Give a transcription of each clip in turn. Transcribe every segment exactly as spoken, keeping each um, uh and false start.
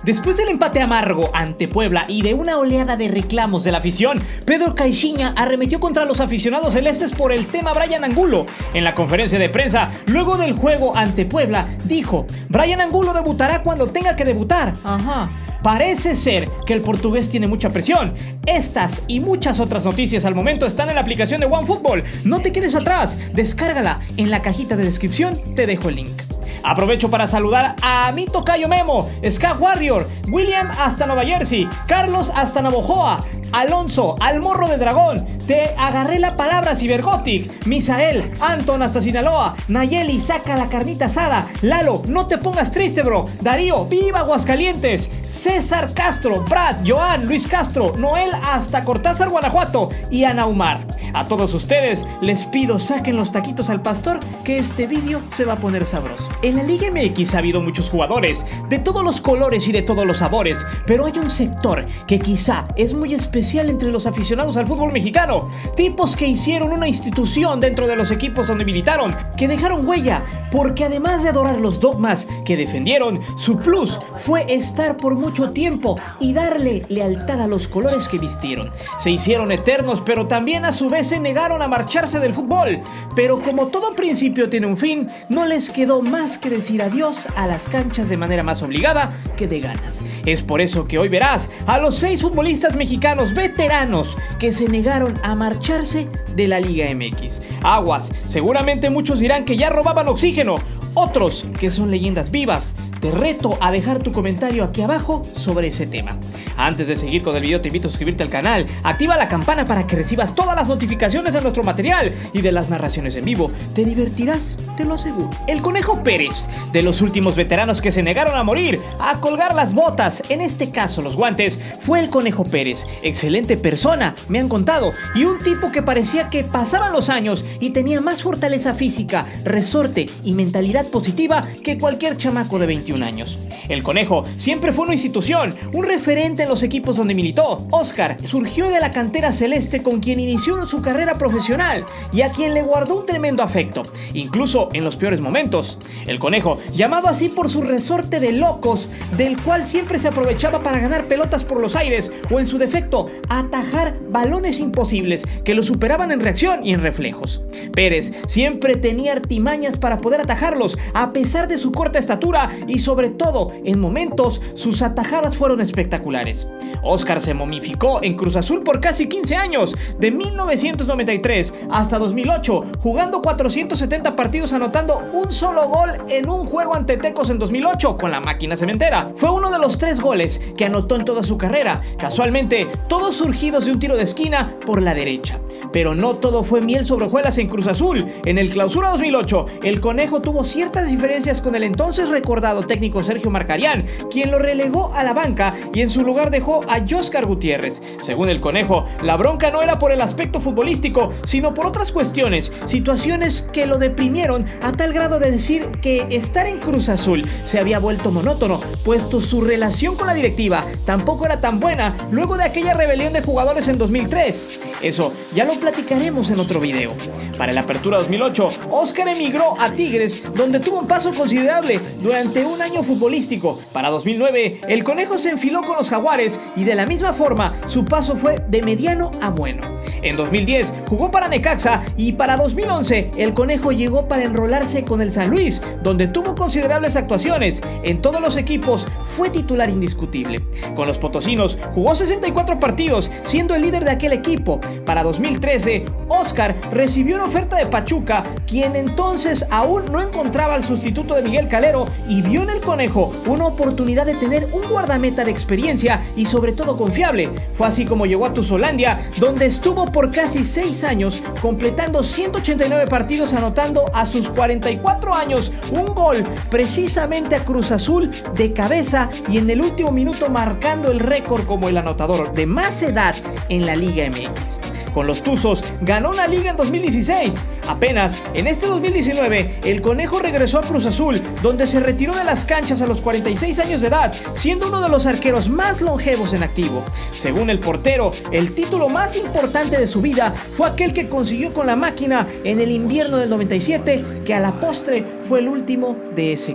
Después del empate amargo ante Puebla y de una oleada de reclamos de la afición, Pedro Caixinha arremetió contra los aficionados celestes por el tema Brian Angulo. En la conferencia de prensa, luego del juego ante Puebla, dijo: Brian Angulo debutará cuando tenga que debutar. Ajá. Parece ser que el portugués tiene mucha presión. Estas y muchas otras noticias al momento están en la aplicación de OneFootball. No te quedes atrás, descárgala. En la cajita de descripción te dejo el link. Aprovecho para saludar a mi tocayo Memo, Ska Warrior, William hasta Nueva Jersey, Carlos hasta Navojoa, Alonso, al Morro de Dragón, te agarré la palabra Cybergothic, Misael, Anton hasta Sinaloa, Nayeli, saca la carnita asada, Lalo, no te pongas triste bro, Darío, viva Aguascalientes, César Castro, Brad, Joan, Luis Castro, Noel hasta Cortázar, Guanajuato y Ana Umar. A todos ustedes les pido saquen los taquitos al pastor que este vídeo se va a poner sabroso. En la Liga M X ha habido muchos jugadores de todos los colores y de todos los sabores, pero hay un sector que quizá es muy especial entre los aficionados al fútbol mexicano. Tipos que hicieron una institución dentro de los equipos donde militaron, que dejaron huella, porque además de adorar los dogmas que defendieron, su plus fue estar por mucho tiempo y darle lealtad a los colores que vistieron. Se hicieron eternos, pero también a su vez se negaron a marcharse del fútbol. Pero como todo principio tiene un fin, no les quedó más que decir adiós a las canchas de manera más obligada que de ganas. Es por eso que hoy verás a los seis futbolistas mexicanos veteranos que se negaron a marcharse de la Liga M X. Aguas, seguramente muchos dirán que ya robaban oxígeno, otros que son leyendas vivas. Te reto a dejar tu comentario aquí abajo sobre ese tema. Antes de seguir con el video te invito a suscribirte al canal, activa la campana para que recibas todas las notificaciones de nuestro material y de las narraciones en vivo. Te divertirás, te lo aseguro. El Conejo Pérez, de los últimos veteranos que se negaron a morir, a colgar las botas, en este caso los guantes, fue el Conejo Pérez. Excelente persona, me han contado, y un tipo que parecía que pasaban los años y tenía más fortaleza física, resorte y mentalidad positiva que cualquier chamaco de veintiún años. El Conejo siempre fue una institución, un referente en los equipos donde militó. Oscar surgió de la cantera celeste con quien inició su carrera profesional y a quien le guardó un tremendo afecto, incluso en los peores momentos. El Conejo, llamado así por su resorte de locos, del cual siempre se aprovechaba para ganar pelotas por los aires o en su defecto atajar balones imposibles que lo superaban en reacción y en reflejos. Pérez siempre tenía artimañas para poder atajarlos a pesar de su corta estatura y sobre todo en momentos sus atajadas fueron espectaculares. Oscar se momificó en Cruz Azul por casi quince años, de mil novecientos noventa y tres hasta dos mil ocho, jugando cuatrocientos setenta partidos, anotando un solo gol en un juego ante Tecos en dos mil ocho con la máquina cementera. Fue uno de los tres goles que anotó en toda su carrera, casualmente todos surgidos de un tiro de esquina por la derecha. Pero no todo fue miel sobre hojuelas en Cruz Azul. En el Clausura dos mil ocho, el Conejo tuvo ciertas diferencias con el entonces recordado técnico Sergio Marcarián, quien lo relegó a la banca y en su lugar dejó a Jóscar Gutiérrez. Según el Conejo, la bronca no era por el aspecto futbolístico, sino por otras cuestiones, situaciones que lo deprimieron a tal grado de decir que estar en Cruz Azul se había vuelto monótono, puesto su relación con la directiva tampoco era tan buena luego de aquella rebelión de jugadores en dos mil tres. Eso ya lo platicaremos en otro video. Para el Apertura dos mil ocho, Oscar emigró a Tigres, donde tuvo un paso considerable durante un año futbolístico. Para dos mil nueve, el Conejo se enfiló con los Jaguares y de la misma forma su paso fue de mediano a bueno. En dos mil diez jugó para Necaxa y para dos mil once el Conejo llegó para enrolarse con el San Luis, donde tuvo considerables actuaciones. En todos los equipos fue titular indiscutible. Con los potosinos jugó sesenta y cuatro partidos, siendo el líder de aquel equipo. Para dos mil trece, Oscar recibió una oferta de Pachuca, quien entonces aún no encontraba al sustituto de Miguel Calero y vio en el Conejo una oportunidad de tener un guardameta de experiencia y sobre todo confiable. Fue así como llegó a Tuzolandia, donde estuvo por casi seis años, completando ciento ochenta y nueve partidos, anotando a sus cuarenta y cuatro años un gol precisamente a Cruz Azul de cabeza y en el último minuto marcando el récord como el anotador de más edad en la Liga M X. Con los Tuzos ganó una liga en dos mil dieciséis. Apenas en este dos mil diecinueve, el Conejo regresó a Cruz Azul, donde se retiró de las canchas a los cuarenta y seis años de edad, siendo uno de los arqueros más longevos en activo. Según el portero, el título más importante de su vida fue aquel que consiguió con la máquina en el invierno del noventa y siete, que a la postre fue el último de ese equipo.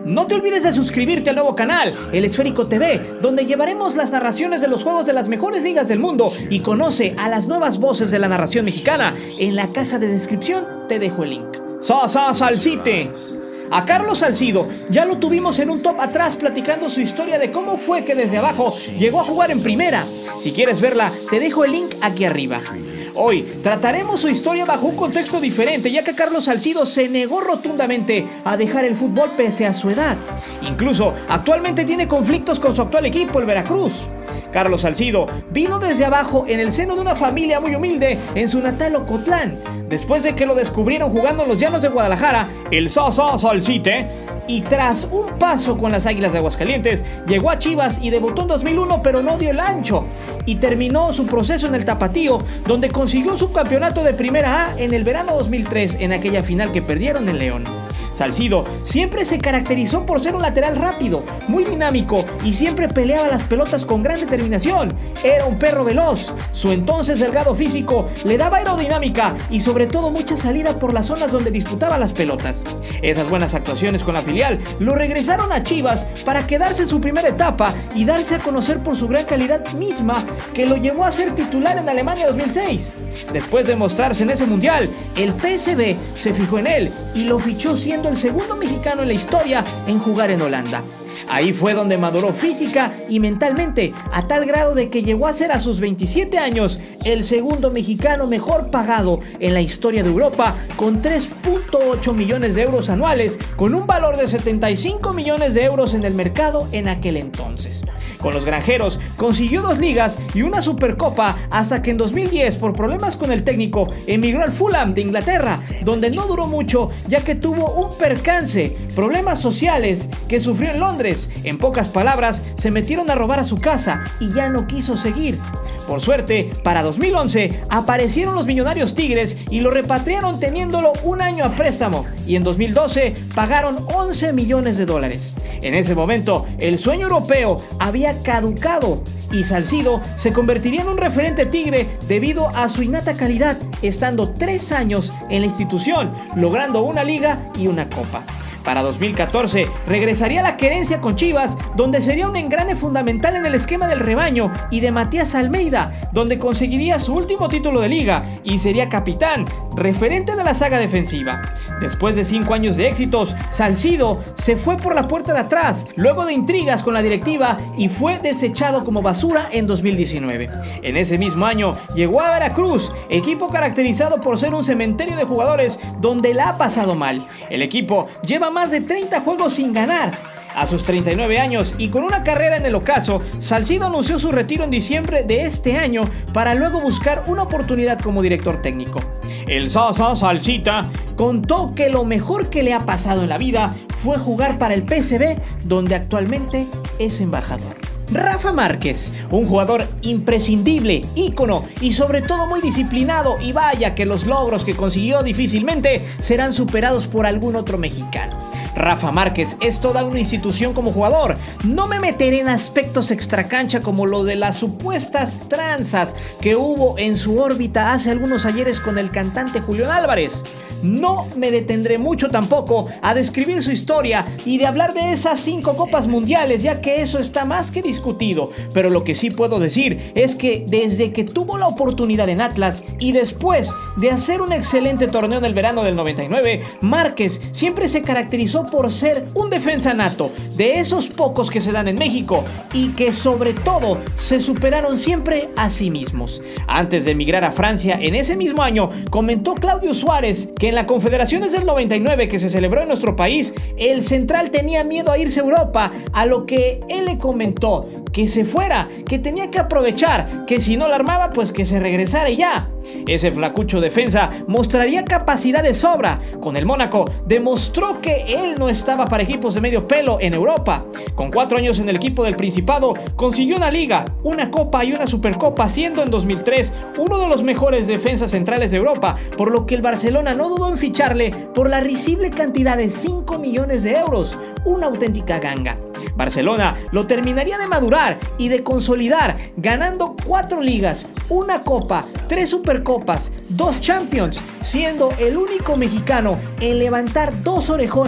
No te olvides de suscribirte al nuevo canal, El Esférico T V, donde llevaremos las narraciones de los juegos de las mejores ligas del mundo y conoce a las nuevas voces de la narración mexicana. En la caja de descripción te dejo el link. ¡Sa, sa, Salcite! A Carlos Salcido ya lo tuvimos en un top atrás platicando su historia de cómo fue que desde abajo llegó a jugar en primera. Si quieres verla, te dejo el link aquí arriba. Hoy trataremos su historia bajo un contexto diferente, ya que Carlos Salcido se negó rotundamente a dejar el fútbol pese a su edad. Incluso actualmente tiene conflictos con su actual equipo, el Veracruz. Carlos Salcido vino desde abajo en el seno de una familia muy humilde en su natal Ocotlán. Después de que lo descubrieron jugando en los Llanos de Guadalajara, el Sa Sa Salcite, y tras un paso con las Águilas de Aguascalientes, llegó a Chivas y debutó en dos mil uno, pero no dio el ancho. Y terminó su proceso en el Tapatío, donde consiguió un subcampeonato de Primera A en el verano dos mil tres, en aquella final que perdieron en León. Salcido siempre se caracterizó por ser un lateral rápido, muy dinámico y siempre peleaba las pelotas con gran determinación. Era un perro veloz. Su entonces delgado físico le daba aerodinámica y sobre todo mucha salida por las zonas donde disputaba las pelotas. Esas buenas actuaciones con la filial lo regresaron a Chivas para quedarse en su primera etapa y darse a conocer por su gran calidad misma, que lo llevó a ser titular en Alemania dos mil seis. Después de mostrarse en ese mundial, el P S V se fijó en él y lo fichó siendo el segundo mexicano en la historia en jugar en Holanda. Ahí fue donde maduró física y mentalmente, a tal grado de que llegó a ser a sus veintisiete años el segundo mexicano mejor pagado en la historia de Europa, con tres punto ocho millones de euros anuales, con un valor de setenta y cinco millones de euros en el mercado en aquel entonces. Con los granjeros consiguió dos ligas y una supercopa hasta que en dos mil diez, por problemas con el técnico, emigró al Fulham de Inglaterra, donde no duró mucho ya que tuvo un percance, problemas sociales que sufrió en Londres. En pocas palabras, se metieron a robar a su casa y ya no quiso seguir. Por suerte, para dos mil once aparecieron los millonarios Tigres y lo repatriaron teniéndolo un año a préstamo, y en dos mil doce pagaron once millones de dólares. En ese momento, el sueño europeo había caducado y Salcido se convertiría en un referente tigre debido a su innata calidad, estando tres años en la institución, logrando una liga y una copa. Para dos mil catorce regresaría a la querencia con Chivas, donde sería un engrane fundamental en el esquema del rebaño y de Matías Almeida, donde conseguiría su último título de liga y sería capitán, referente de la saga defensiva. Después de cinco años de éxitos, Salcido se fue por la puerta de atrás, luego de intrigas con la directiva, y fue desechado como basura en dos mil diecinueve. En ese mismo año llegó a Veracruz, equipo caracterizado por ser un cementerio de jugadores donde la ha pasado mal. El equipo lleva más de treinta juegos sin ganar. A sus treinta y nueve años y con una carrera en el ocaso, Salcido anunció su retiro en diciembre de este año para luego buscar una oportunidad como director técnico. El Sa Sa Salcita contó que lo mejor que le ha pasado en la vida fue jugar para el P S V, donde actualmente es embajador. Rafa Márquez, un jugador imprescindible, ícono y sobre todo muy disciplinado, y vaya que los logros que consiguió difícilmente serán superados por algún otro mexicano. Rafa Márquez es toda una institución como jugador. No me meteré en aspectos extracancha como lo de las supuestas tranzas que hubo en su órbita hace algunos ayeres con el cantante Julián Álvarez. No me detendré mucho tampoco a describir su historia y de hablar de esas cinco copas mundiales, ya que eso está más que discutido. Pero lo que sí puedo decir es que desde que tuvo la oportunidad en Atlas y después de hacer un excelente torneo en el verano del noventa y nueve, Márquez siempre se caracterizó por ser un defensa nato, de esos pocos que se dan en México y que sobre todo se superaron siempre a sí mismos. Antes de emigrar a Francia en ese mismo año, comentó Claudio Suárez que en la Confederaciones del noventa y nueve que se celebró en nuestro país, el central tenía miedo a irse a Europa, a lo que él le comentó que se fuera, que tenía que aprovechar, que si no la armaba pues que se regresara y ya. Ese flacucho defensa mostraría capacidad de sobra. Con el Mónaco demostró que él no estaba para equipos de medio pelo en Europa. Con cuatro años en el equipo del Principado consiguió una liga, una copa y una supercopa, siendo en dos mil tres uno de los mejores defensas centrales de Europa, por lo que el Barcelona no dudó en ficharle por la risible cantidad de cinco millones de euros, una auténtica ganga. Barcelona lo terminaría de madurar y de consolidar, ganando cuatro ligas, una copa, tres supercopas, dos Champions, siendo el único mexicano en levantar dos orejonas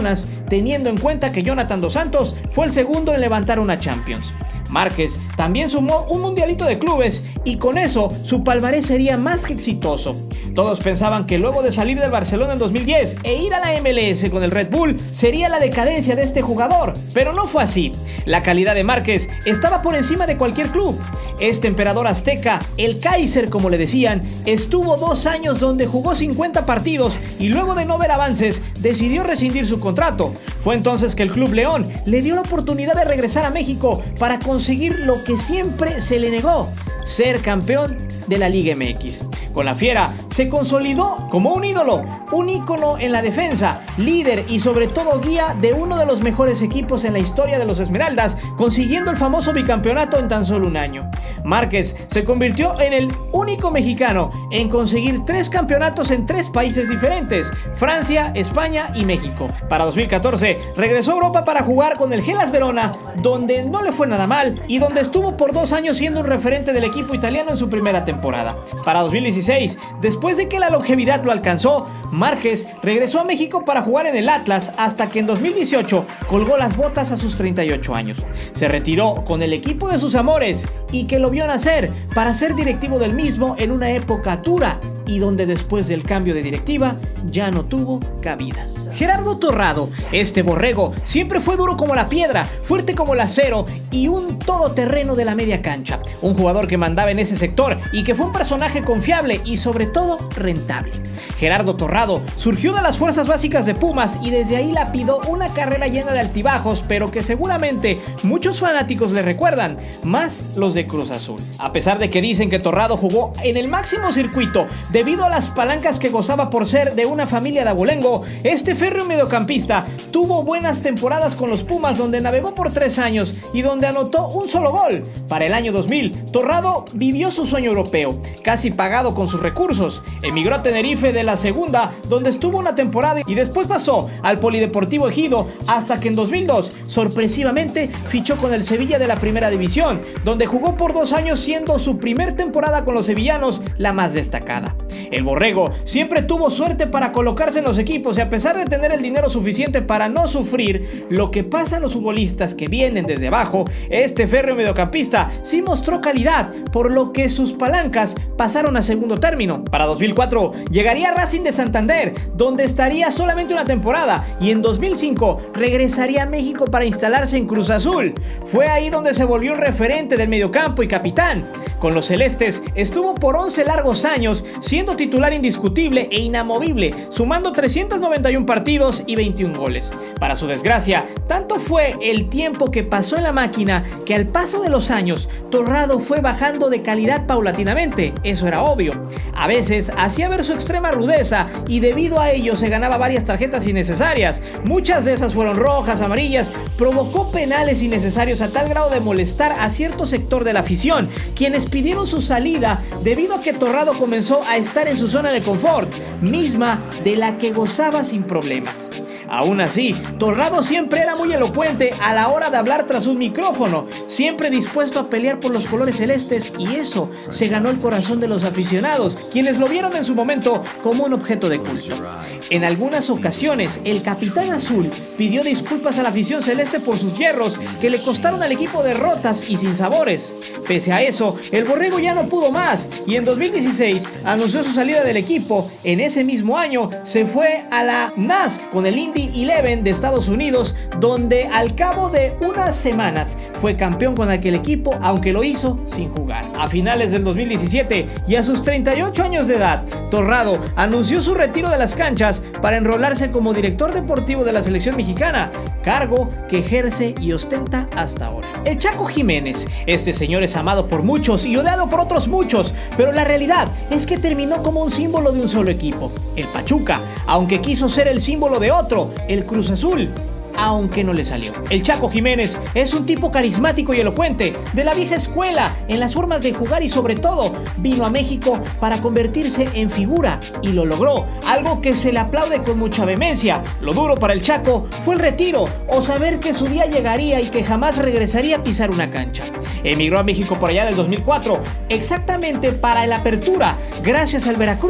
teniendo en cuenta que Jonathan Dos Santos fue el segundo en levantar una Champions. Márquez también sumó un mundialito de clubes y con eso su palmarés sería más que exitoso. Todos pensaban que luego de salir del Barcelona en dos mil diez e ir a la M L S con el Red Bull sería la decadencia de este jugador, pero no fue así. La calidad de Márquez estaba por encima de cualquier club. Este emperador azteca, el Kaiser como le decían, estuvo dos años donde jugó cincuenta partidos y luego de no ver avances decidió rescindir su contrato. Fue entonces que el Club León le dio la oportunidad de regresar a México para conseguir lo que siempre se le negó: ser campeón de la Liga M X. Con la Fiera se consolidó como un ídolo, un ícono en la defensa, líder y sobre todo guía de uno de los mejores equipos en la historia de los Esmeraldas, consiguiendo el famoso bicampeonato en tan solo un año. Márquez se convirtió en el único mexicano en conseguir tres campeonatos en tres países diferentes: Francia, España y México. Para dos mil catorce regresó a Europa para jugar con el Hellas Verona, donde no le fue nada mal y donde estuvo por dos años siendo un referente del equipo italiano en su primera temporada. Para dos mil dieciséis, después de que la longevidad lo alcanzó, Márquez regresó a México para jugar en el Atlas hasta que en dos mil dieciocho colgó las botas a sus treinta y ocho años. Se retiró con el equipo de sus amores y que lo vio nacer para ser directivo del mismo en una época dura y donde después del cambio de directiva ya no tuvo cabida. Gerardo Torrado, este borrego, siempre fue duro como la piedra, fuerte como el acero y un todoterreno de la media cancha. Un jugador que mandaba en ese sector y que fue un personaje confiable y sobre todo rentable. Gerardo Torrado surgió de las fuerzas básicas de Pumas y desde ahí lapidó una carrera llena de altibajos, pero que seguramente muchos fanáticos le recuerdan, más los de Cruz Azul. A pesar de que dicen que Torrado jugó en el máximo circuito debido a las palancas que gozaba por ser de una familia de abolengo, este férreo mediocampista tuvo buenas temporadas con los Pumas, donde navegó por tres años y donde anotó un solo gol. Para el año dos mil, Torrado vivió su sueño europeo, casi pagado con sus recursos. Emigró a Tenerife de la segunda, donde estuvo una temporada y después pasó al Polideportivo Ejido hasta que en dos mil dos, sorpresivamente, fichó con el Sevilla de la primera división, donde jugó por dos años siendo su primer temporada con los sevillanos la más destacada. El borrego siempre tuvo suerte para colocarse en los equipos y a pesar de tener el dinero suficiente para no sufrir lo que pasa a los futbolistas que vienen desde abajo, este férreo mediocampista sí mostró calidad, por lo que sus palancas pasaron a segundo término. Para dos mil cuatro llegaría a Racing de Santander, donde estaría solamente una temporada, y en dos mil cinco regresaría a México para instalarse en Cruz Azul. Fue ahí donde se volvió un referente del mediocampo y capitán. Con los celestes estuvo por once largos años, siendo titular indiscutible e inamovible, sumando trescientos noventa y uno partidos y veintiún goles. Para su desgracia, tanto fue el tiempo que pasó en la máquina que al paso de los años, Torrado fue bajando de calidad paulatinamente. Eso era obvio. A veces hacía ver su extrema rudeza y debido a ello se ganaba varias tarjetas innecesarias. Muchas de esas fueron rojas, amarillas, provocó penales innecesarios a tal grado de molestar a cierto sector de la afición, quienes pidieron su salida debido a que Torrado comenzó a estar en su zona de confort, misma de la que gozaba sin problemas. Aún así, Torrado siempre era muy elocuente a la hora de hablar tras un micrófono, siempre dispuesto a pelear por los colores celestes, y eso se ganó el corazón de los aficionados, quienes lo vieron en su momento como un objeto de culto. En algunas ocasiones, el capitán azul pidió disculpas a la afición celeste por sus hierros que le costaron al equipo derrotas y sinsabores. Pese a eso, el borrego ya no pudo más y en dos mil dieciséis anunció su salida del equipo. En ese mismo año se fue a la N A S C con el Indy Eleven de Estados Unidos, donde al cabo de unas semanas fue campeón con aquel equipo, aunque lo hizo sin jugar. A finales del dos mil diecisiete y a sus treinta y ocho años de edad, Torrado anunció su retiro de las canchas para enrolarse como director deportivo de la selección mexicana, cargo que ejerce y ostenta hasta ahora. El Chaco Jiménez, este señor es amado por muchos y odiado por otros muchos, pero la realidad es que terminó como un símbolo de un solo equipo, el Pachuca, aunque quiso ser el símbolo de otro, el Cruz Azul, aunque no le salió. El Chaco Jiménez es un tipo carismático y elocuente, de la vieja escuela en las formas de jugar y sobre todo vino a México para convertirse en figura y lo logró, algo que se le aplaude con mucha vehemencia. Lo duro para el Chaco fue el retiro o saber que su día llegaría y que jamás regresaría a pisar una cancha. Emigró a México por allá del dos mil cuatro, exactamente para el Apertura, gracias al Veracruz.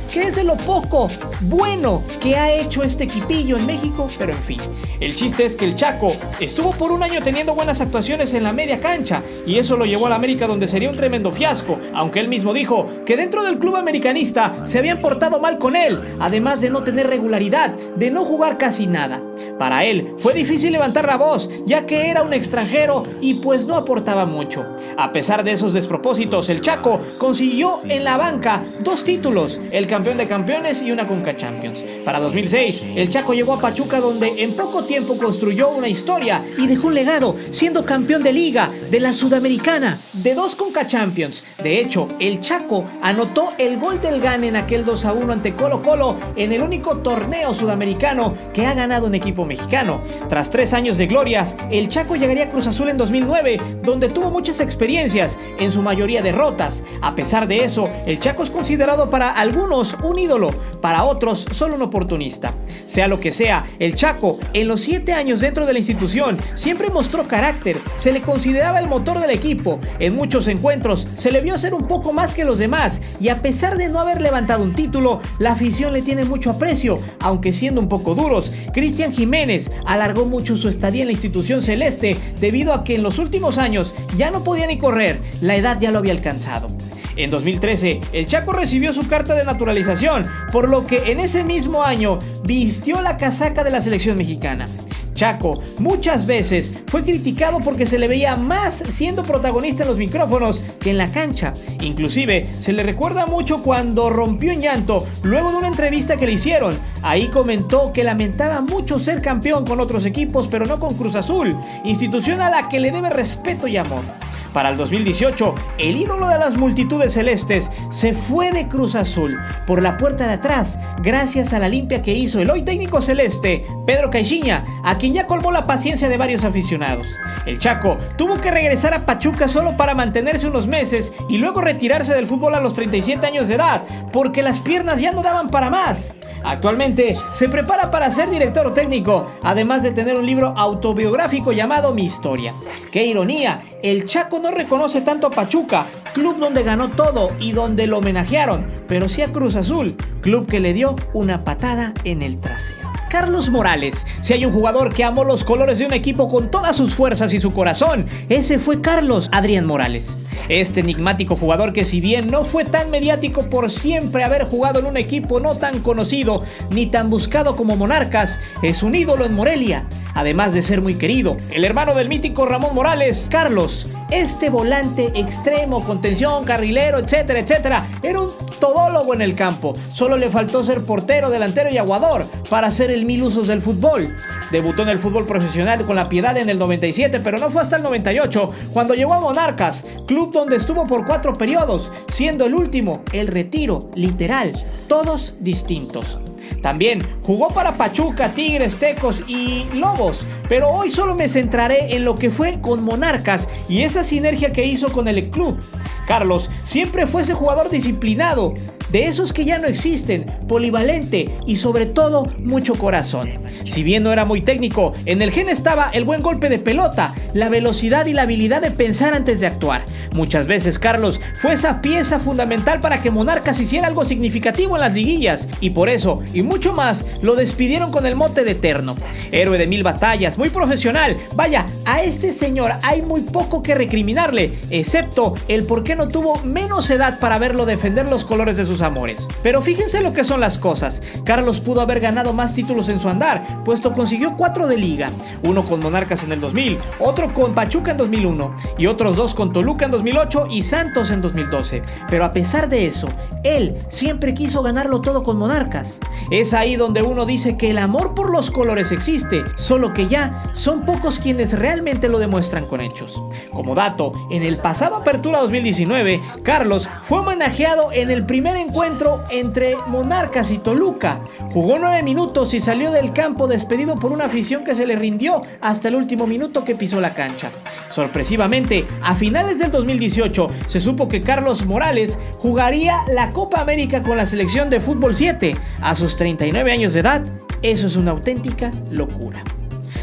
que es de lo poco bueno que ha hecho este equipillo en México, pero en fin. El chiste es que el Chaco estuvo por un año teniendo buenas actuaciones en la media cancha y eso lo llevó al América, donde sería un tremendo fiasco, aunque él mismo dijo que dentro del club americanista se habían portado mal con él, además de no tener regularidad, de no jugar casi nada. Para él fue difícil levantar la voz, ya que era un extranjero y pues no aportaba mucho. A pesar de esos despropósitos, el Chaco consiguió en la banca dos títulos, el campeón de campeones y una Conca Champions. Para dos mil seis, el Chaco llegó a Pachuca, donde en poco tiempo construyó una historia y dejó un legado, siendo campeón de liga, de la Sudamericana, de dos Conca Champions. De hecho, el Chaco anotó el gol del gane en aquel dos a uno ante Colo Colo, en el único torneo sudamericano que ha ganado un equipo mexicano. Tras tres años de glorias, el Chaco llegaría a Cruz Azul en dos mil nueve, donde tuvo muchas experiencias, en su mayoría derrotas. A pesar de eso, el Chaco es considerado para algunos un ídolo, para otros solo un oportunista. Sea lo que sea, el Chaco, en los siete años dentro de la institución, siempre mostró carácter, se le consideraba el motor del equipo. En muchos encuentros se le vio ser un poco más que los demás, y a pesar de no haber levantado un título, la afición le tiene mucho aprecio, aunque siendo un poco duros. Cristian Jiménez alargó mucho su estadía en la institución celeste debido a que en los últimos años ya no podía ni correr, la edad ya lo había alcanzado. En dos mil trece, el Chaco recibió su carta de naturalización, por lo que en ese mismo año vistió la casaca de la selección mexicana. Chaco muchas veces fue criticado porque se le veía más siendo protagonista en los micrófonos que en la cancha. Inclusive se le recuerda mucho cuando rompió en llanto luego de una entrevista que le hicieron. Ahí comentó que lamentaba mucho ser campeón con otros equipos, pero no con Cruz Azul, institución a la que le debe respeto y amor. Para el dos mil dieciocho, el ídolo de las multitudes celestes se fue de Cruz Azul por la puerta de atrás, gracias a la limpia que hizo el hoy técnico celeste, Pedro Caixinha, a quien ya colmó la paciencia de varios aficionados. El Chaco tuvo que regresar a Pachuca solo para mantenerse unos meses y luego retirarse del fútbol a los treinta y siete años de edad, porque las piernas ya no daban para más. Actualmente se prepara para ser director técnico, además de tener un libro autobiográfico llamado Mi Historia. ¡Qué ironía! El Chaco no reconoce tanto a Pachuca, club donde ganó todo y donde lo homenajearon, pero sí a Cruz Azul, club que le dio una patada en el trasero. Carlos Morales, si hay un jugador que amó los colores de un equipo con todas sus fuerzas y su corazón, ese fue Carlos Adrián Morales. Este enigmático jugador, que si bien no fue tan mediático por siempre haber jugado en un equipo no tan conocido ni tan buscado como Monarcas, es un ídolo en Morelia, además de ser muy querido. El hermano del mítico Ramón Morales, Carlos, este volante extremo, contención, carrilero, etcétera, etcétera, era un todólogo en el campo. Solo le faltó ser portero, delantero y aguador para hacer el mil usos del fútbol. Debutó en el fútbol profesional con la Piedad en el noventa y siete, pero no fue hasta el noventa y ocho cuando llegó a Monarcas, club donde estuvo por cuatro periodos, siendo el último el retiro, literal, todos distintos. También jugó para Pachuca, Tigres, Tecos y Lobos, pero hoy solo me centraré en lo que fue con Monarcas y esa sinergia que hizo con el club. Carlos siempre fue ese jugador disciplinado, de esos que ya no existen, polivalente y sobre todo mucho corazón. Si bien no era muy técnico, en el gen estaba el buen golpe de pelota, la velocidad y la habilidad de pensar antes de actuar. Muchas veces Carlos fue esa pieza fundamental para que Monarcas hiciera algo significativo en las liguillas, y por eso y mucho más lo despidieron con el mote de eterno. Héroe de mil batallas, muy profesional. Vaya, a este señor hay muy poco que recriminarle, excepto el por qué no tuvo menos edad para verlo defender los colores de sus amores. Pero fíjense lo que son las cosas. Carlos pudo haber ganado más títulos en su andar, puesto consiguió cuatro de liga, uno con Monarcas en el dos mil, otro con Pachuca en dos mil uno y otros dos con Toluca en dos mil ocho y Santos en dos mil doce. Pero a pesar de eso, él siempre quiso ganarlo todo con Monarcas. Es ahí donde uno dice que el amor por los colores existe, solo que ya son pocos quienes realmente lo demuestran con hechos. Como dato, en el pasado Apertura dos mil diecinueve, Carlos fue homenajeado en el primer encuentro entre Monarcas y Toluca. Jugó nueve minutos y salió del campo despedido por una afición que se le rindió hasta el último minuto que pisó la cancha. Sorpresivamente, a finales del dos mil dieciocho se supo que Carlos Morales jugaría la Copa América con la selección de fútbol siete a sus treinta y nueve años de edad. Eso es una auténtica locura.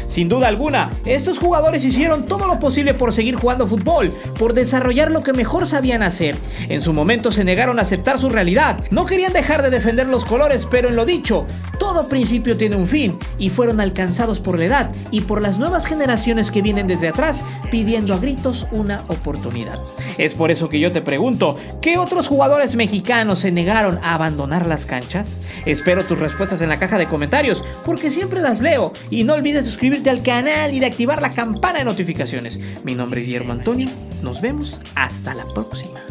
Sin duda alguna, estos jugadores hicieron todo lo posible por seguir jugando fútbol, por desarrollar lo que mejor sabían hacer. En su momento se negaron a aceptar su realidad, no querían dejar de defender los colores, pero en lo dicho, todo principio tiene un fin, y fueron alcanzados por la edad y por las nuevas generaciones que vienen desde atrás pidiendo a gritos una oportunidad. Es por eso que yo te pregunto, ¿qué otros jugadores mexicanos se negaron a abandonar las canchas? Espero tus respuestas en la caja de comentarios, porque siempre las leo, y no olvides suscribirte al canal y de activar la campana de notificaciones. Mi nombre es Guillermo Antonio, nos vemos hasta la próxima.